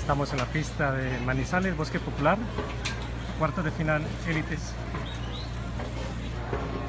Estamos en la pista de Manizales, Bosque Popular, cuartos de final élites.